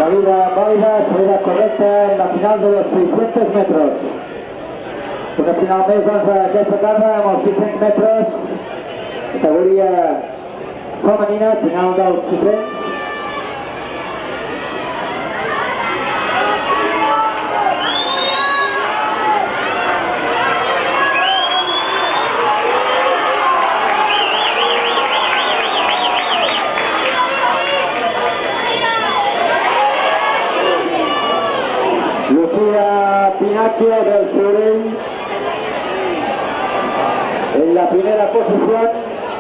Salida válida, salida correcta en la final de los 600 metros. Una final més d'aquesta tarda amb els 600 metres, categoria femenina, final dels 600. Pinacchio del Surell en la primera posición.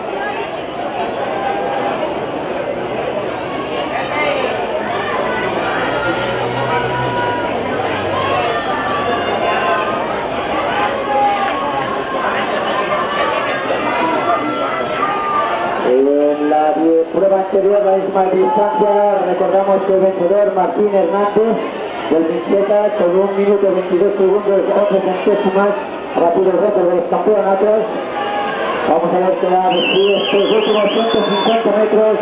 En la prueba anterior, la misma distancia, recordamos que el vencedor Martín Hernández del Mincheta con 1 minuto 22 segundos 11 centésimas, rápido récord de los campeonatos. Vamos a ver qué va a decir estos últimos 150 metros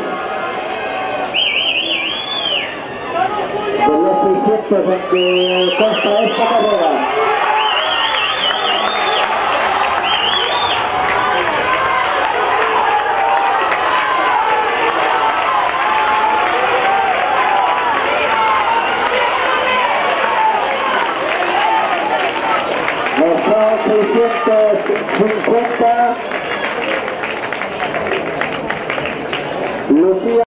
de los 600 en que consta esta carrera. Los 650